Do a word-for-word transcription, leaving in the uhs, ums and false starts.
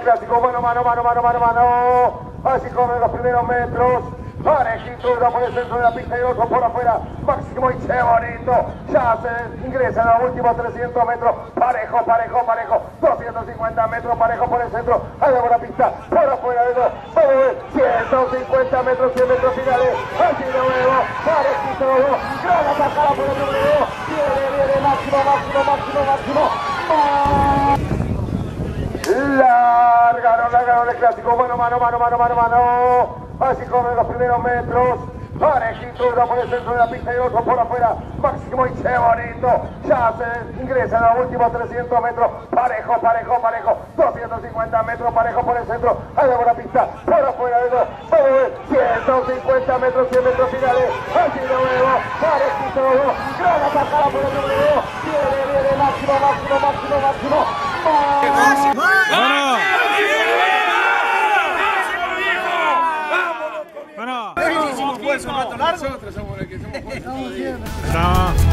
clásico, mano, mano, mano, mano, mano, mano. Así corren los primeros metros. Parejito, uno por el centro de la pista y otro por afuera. Máximo y che bonito. Ya se ingresa en los últimos trescientos metros. Parejo, parejo, parejo. doscientos cincuenta metros, parejo por el centro. Allá por la pista, por afuera de dos. Vamos a ver, ciento cincuenta metros, cien metros finales. Así de nuevo, parejito los dos. Gran atacada por el número dos. Viene, viene, máximo, máximo, máximo, máximo. Largaron, largaron el clásico. Mano, mano, mano, mano, mano, mano. Así corren los primeros metros. Parejito, uno por el centro de la pista y otro por afuera. Máximo y che bonito. Ya se ingresa en los últimos trescientos metros. Parejo, parejo, parejo. doscientos cincuenta metros, parejo por el centro. Allá por la pista, por afuera de dos. Vamos a ver, ciento cincuenta metros, cien metros finales. Así de nuevo, parejito los dos. Gran atacada por el número dos. Viene, viene, máximo, máximo, máximo, máximo. ¡Máximo! ¡Vamos! Bueno, nosotros somos los que somos fuertes. No.